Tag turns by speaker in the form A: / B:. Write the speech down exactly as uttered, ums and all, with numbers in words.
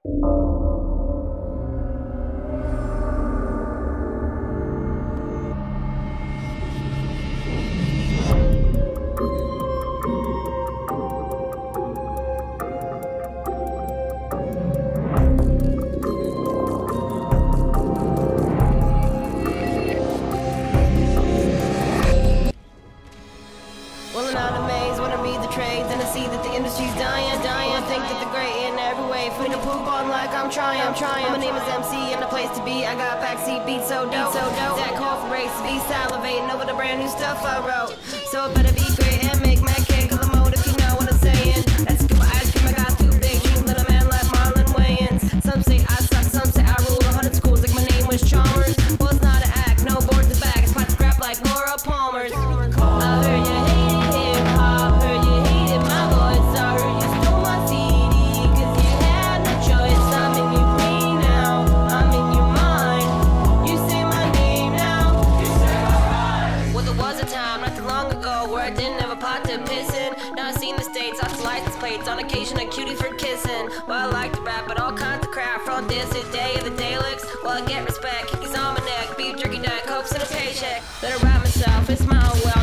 A: I'm trying, I'm trying. My name is M C and the place to be. I got backseat beats so dope, so dope. That call for race, be salivating over the brand new stuff I wrote. So it better be great and make my cake on the mode if you know what I'm saying. That's good for ice cream, I got two big dreams, little man like Marlon Wayans. Some say I suck, some say I rule a hundred schools like my name was Chalmers. Well, it's not an act, no boards the back, it's spot scrap like Laura Palmer's. I heard you hated hip hop, heard you hated my voice, I heard you stole my C D, cause you had no choice. I'm in your brain now, I'm in your mind. You say my name now, you say my mind. Well, there was a time not too long ago where I didn't have a pot to piss in. Now I've seen the states, off the license plates, on occasion a cutie for kissing. Well, I like to rap, but all kinds of crap from this is day of the Daleks. Well, I get respect, he's on my neck, beef jerky neck, hopes and a paycheck. Let I rap myself, it's my own well.